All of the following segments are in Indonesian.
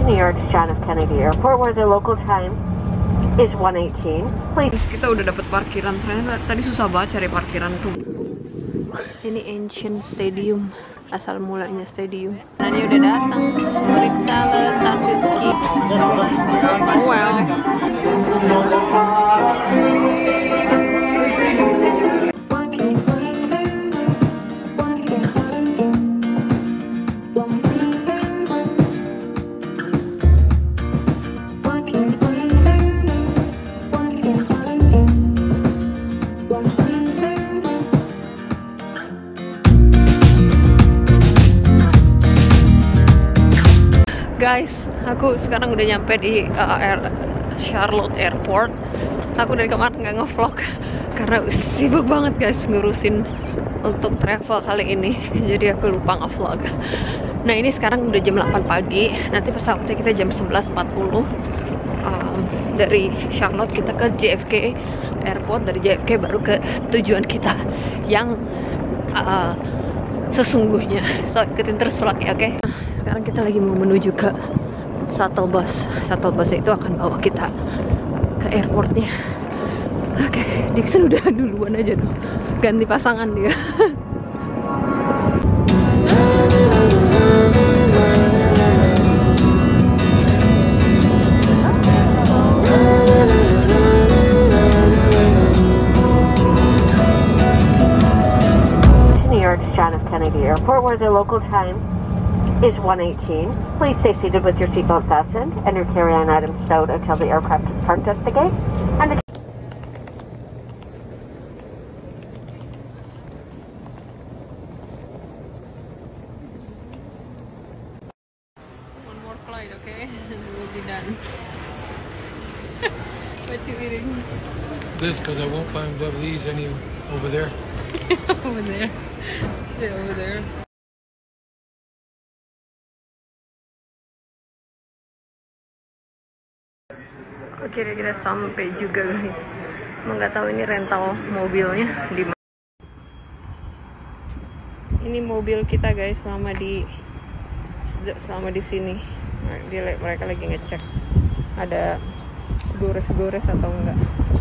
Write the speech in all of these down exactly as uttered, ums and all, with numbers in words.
New York's John F. Kennedy Airport, where the local time is one eighteen. Please. Kita udah dapet parkiran. Ternyata tadi susah banget cari parkiran tuh. Ini Ancient Stadium, asal mulanya stadium. Nah, ini udah datang. Periksa Tarsiski. Oh well. Guys, aku sekarang udah nyampe di uh, Air Charlotte Airport. Aku dari kemarin nggak ngevlog karena sibuk banget guys ngurusin untuk travel kali ini. Jadi aku lupa ngevlog. Nah ini sekarang udah jam delapan pagi. Nanti pesawatnya kita jam sebelas empat puluh. um, Dari Charlotte kita ke J F K Airport. Dari J F K baru ke tujuan kita yang uh, sesungguhnya. So ikutin terus vlognya, oke? Okay? Sekarang kita lagi mau menuju ke shuttle bus. Shuttle bus itu akan bawa kita ke airportnya. Oke, Dixon udah duluan aja dong. Ganti pasangan dia. New York's John F. Kennedy Airport, where the local time is one eighteen. Please stay seated with your seatbelt fastened and your carry-on items stowed until the aircraft is parked at the gate. And the One more flight, okay? We'll be done. What you eating? This, because I won't find Beverly's any over there. Over there. Yeah, over there. Kira-kira sampai juga guys. Emang nggak tahu ini rental mobilnya di mana. Ini mobil kita guys selama di selama di sini. Mereka lagi ngecek ada gores-gores atau enggak.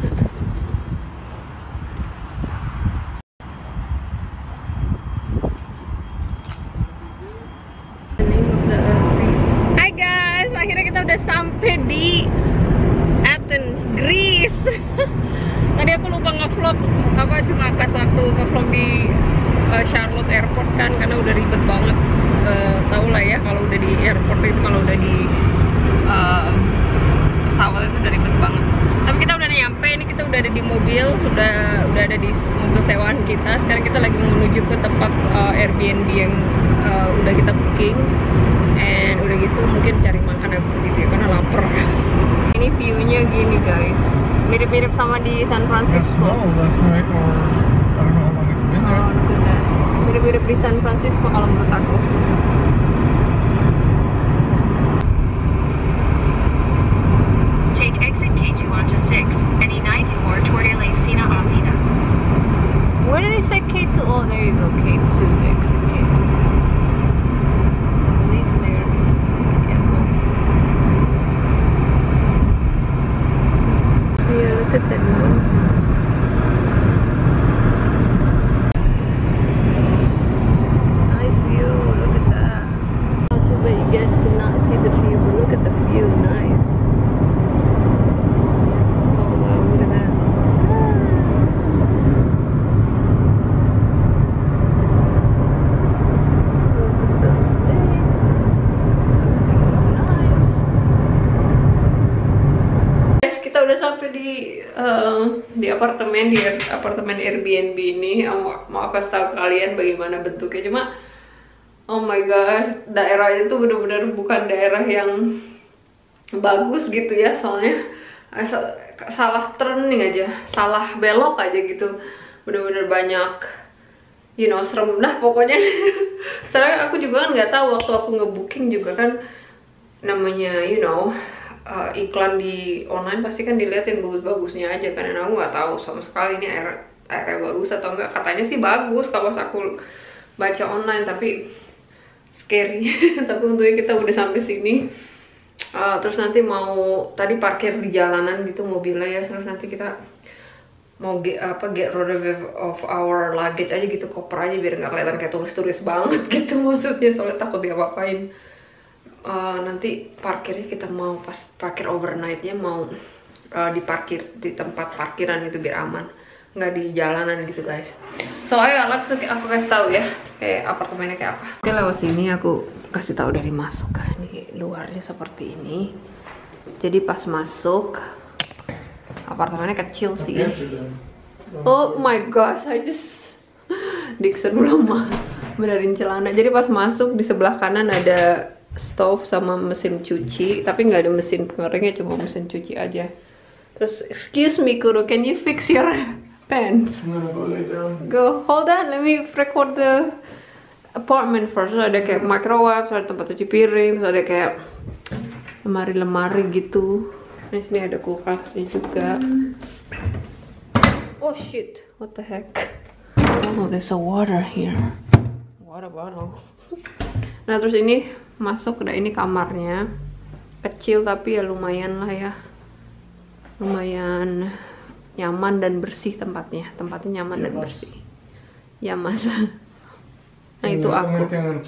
Hai guys, akhirnya kita udah sampai di Athens, Greece. Tadi aku lupa nge-vlog apa cuma pas waktu nge-vlog di uh, Charlotte Airport kan karena udah ribet banget. Uh, tau lah ya kalau udah di airport itu, kalau udah di uh, pesawat itu udah ribet banget. Tapi kita udah nyampe, ini kita udah ada di mobil, udah udah ada di mobil sewaan kita. Sekarang kita lagi mau menuju ke tempat uh, Airbnb yang uh, udah kita booking. And udah gitu mungkin cari makan habis gitu ya karena lapar. Ini view-nya gini guys, mirip-mirip sama di San Francisco. That's snow last night, or I don't know how long it's been there. Oh, look at that. Mirip-mirip di San Francisco kalau menurut aku. Take exit K two onto six and E ninety-four toward Elefsina Athena. Where did it say K two? Oh, there you go, K two, exit K two. There's a police there. Careful. Yeah, look at that mountain. Nice view, look at that. Not too bad you guys cannot see the view, but look at the view, nice. Oh wow, look at that. Look at those things. Those things look nice. Guys, kita udah sampai di uh, di apartemen di apartemen Airbnb ini. Mau mau aku kasih tahu kalian bagaimana bentuknya. Cuma oh my gosh, daerahnya itu bener-bener bukan daerah yang bagus gitu ya, soalnya salah turning aja, salah belok aja gitu, bener-bener banyak, you know, serem dah pokoknya. Soalnya aku juga kan nggak tahu waktu aku ngebooking juga kan namanya, you know, uh, iklan di online pasti kan diliatin bagus-bagusnya aja kan, dan aku nggak tahu sama sekali ini air airnya bagus atau enggak. Katanya sih bagus kalau aku baca online, tapi scary. Tapi untungnya kita udah sampai sini. Uh, terus nanti mau tadi parkir di jalanan gitu mobilnya ya, terus nanti kita mau get, apa get rid of our luggage aja gitu, koper aja biar nggak kelihatan kayak turis-turis banget gitu maksudnya, soalnya takut diapa-apain. Uh, nanti parkirnya kita mau pas parkir overnightnya mau uh, diparkir di tempat parkiran itu biar aman, nggak di jalanan gitu guys. Soalnya langsung aku kasih tahu ya kayak apartemennya kayak apa. Oke, lewat sini aku kasih tahu dari masuk. Nih luarnya seperti ini. Jadi pas masuk apartemennya kecil sih. Oh my gosh, I just Dixon belum benerin celana. Jadi pas masuk di sebelah kanan ada stove sama mesin cuci, tapi nggak ada mesin pengeringnya, cuma mesin cuci aja. Terus excuse me Kuro, can you fix your pants? I'm gonna go lay down. Go, hold on, let me record the apartment first. Terus ada kayak microwave, terus ada tempat cuci piring, terus ada kayak lemari-lemari gitu. Di sini ada kulkasnya juga. Oh shit, what the heck? Oh, there's a water here. Water bottle. Nah terus ini masuk, udah ini kamarnya. Kecil tapi ya lumayan lah ya. Lumayan nyaman dan bersih tempatnya. Tempatnya nyaman dan bersih. Ya mas. Nah itu aku.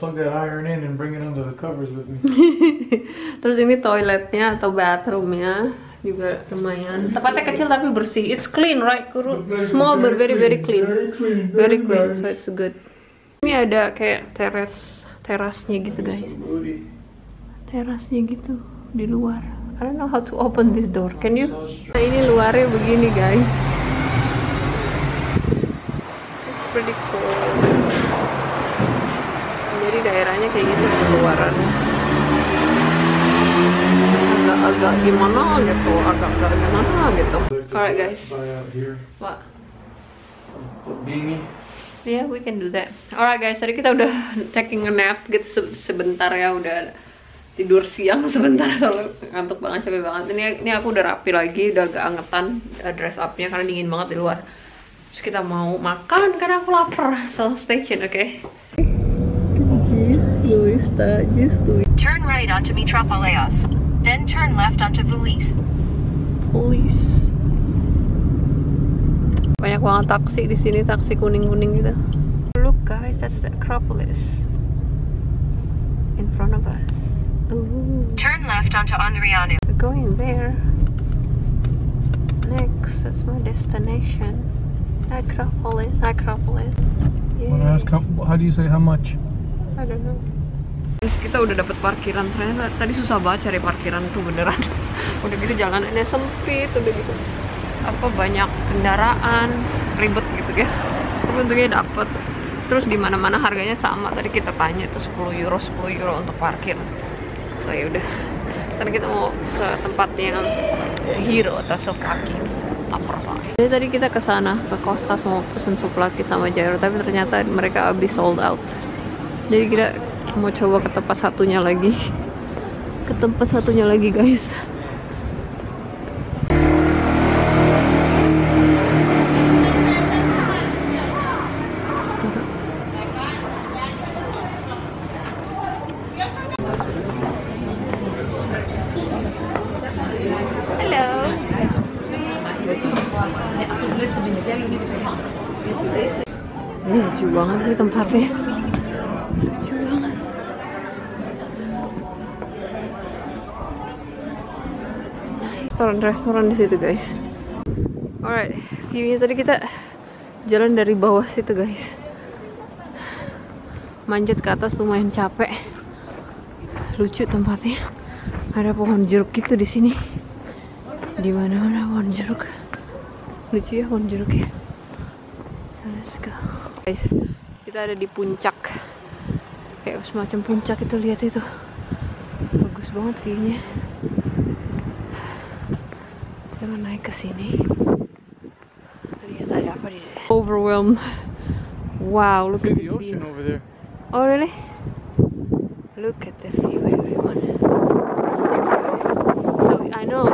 Terus ini toiletnya atau bathroomnya juga lumayan. Tempatnya kecil tapi bersih. It's clean, right? Kuru? Small but very very clean. Very clean, so it's good. Ini ada kayak teras terasnya gitu guys. Terasnya gitu di luar. I don't know how to open this door. Can you? Nah ini luarnya begini guys. It's pretty cool. Jadi daerahnya kayak gitu luarannya. Agak-agak gimana gitu, agak-agak gimana gitu. Alright guys. What? Yeah, we can do that. Alright guys, tadi kita udah taking a nap gitu sebentar ya, udah tidur siang sebentar soalnya ngantuk banget, capek banget. Ini ini aku udah rapi lagi, udah agak angetan dress up-nya karena dingin banget di luar. Terus kita mau makan karena aku lapar. So stay tune, oke? Okay? Turn right onto Metropoleos, then turn left onto Vulis. Police. Banyak banget taksi di sini, taksi kuning-kuning gitu. Look guys, that's the Acropolis in front of us. Ooh. Turn left onto Onrianu. We're going there. Next, that's my destination. Acropolis, Acropolis. I wanna ask how, how do you say how much? I don't know. Terus kita udah dapet parkiran, ternyata tadi susah banget cari parkiran tuh beneran. Udah gitu jalanannya sempit, udah gitu apa banyak kendaraan, ribet gitu ya. Tapi untungnya dapet. Terus di mana-mana harganya sama. Tadi kita tanya itu sepuluh euro, sepuluh euro untuk parkir. So ya udah. Sekarang kita mau ke tempatnya Hero atau Souvlaki. Lapar soalnya. Jadi tadi kita ke sana ke Kostas mau pesen Souvlaki sama Gyro, tapi ternyata mereka habis sold out. Jadi kita mau coba ke tempat satunya lagi. Ke tempat satunya lagi guys. Ini lucu banget sih tempatnya, lucu banget. Restoran-restoran di situ guys. Alright, viewnya tadi kita jalan dari bawah situ guys. Manjat ke atas lumayan capek. Lucu tempatnya. Ada pohon jeruk gitu di sini. Di mana-mana pohon jeruk. Lucu ya pohon jeruknya. Let's go. Guys, kita ada di puncak. Kayak semacam puncak itu, lihat itu. Bagus banget view-nya. Kita mau naik ke sini. Lihat ada apa di sini. Overwhelmed. Wow, look at this view. Over there. Oh really? Look at the view, everyone. So I know.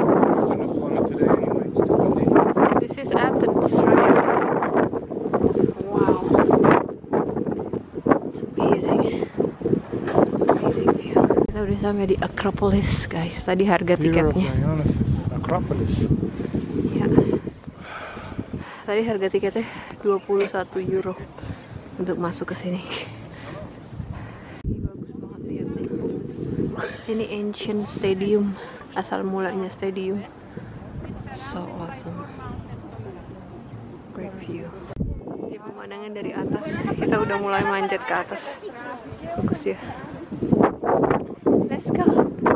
This is Athens, right? Wow. It's amazing. Amazing view. Kita udah sampai di Acropolis guys. Tadi harga tiketnya. Acropolis. Ya. Tadi harga tiketnya dua puluh satu euro untuk masuk ke sini. Ini bagus banget, lihat nih. Ini ancient stadium, asal mulanya stadium. So awesome. Great view. Ini pemandangan dari atas. Kita udah mulai manjat ke atas. Bagus ya. Let's go.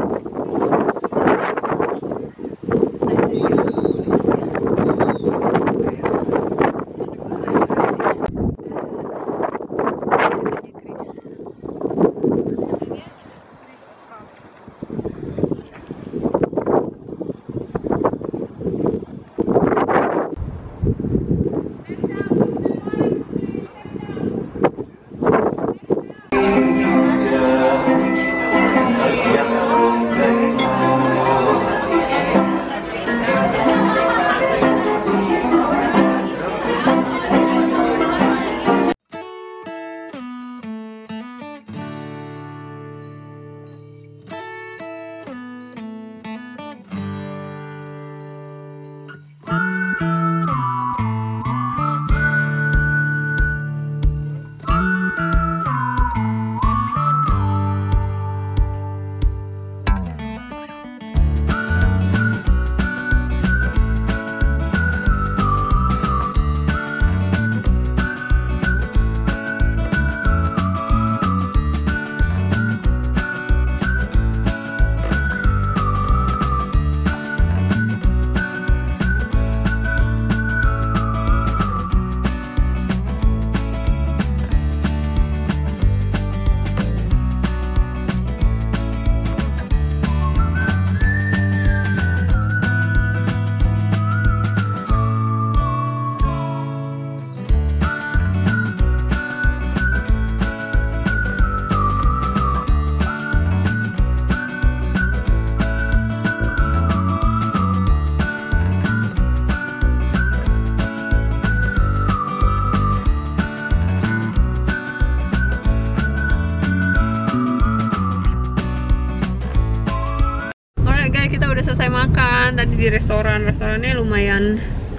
Selesai makan tadi di restoran. Restorannya lumayan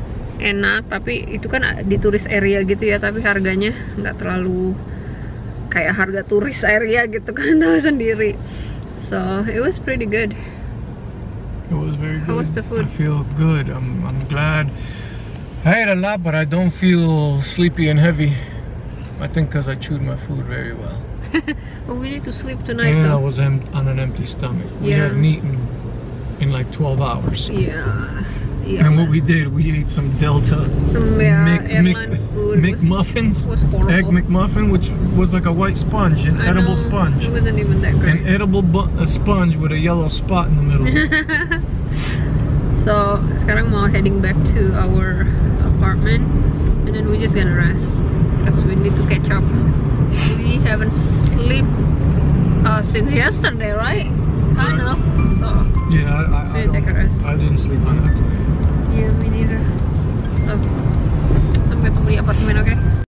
enak, tapi itu kan di tourist area gitu ya, tapi harganya nggak terlalu kayak harga turis area gitu kan, tahu sendiri. So it was pretty good. It was very good. How was the food? I feel good. I'm I'm glad. I ate a lot, but I don't feel sleepy and heavy. I think because I chewed my food very well. Well, we need to sleep tonight and though. I was em on an empty stomach. We Yeah. hadn't eaten in like twelve hours. Yeah. Yeah. And what we did, we ate some Delta Some yeah, Mc, airline Mc, food McMuffins, was, was horrible. egg McMuffin, which was like a white sponge, an I edible know, sponge, It wasn't even that great. an edible bu a sponge with a yellow spot in the middle. So sekarang mau heading back to our apartment, and then we just gonna rest because we need to catch up. We haven't slept uh, since yesterday, right? Kind of. So Yeah, I, I, I, we take a rest. I didn't sleep on that. Yeah, me neither. So sampai ketemu di apartemen, oke? Okay?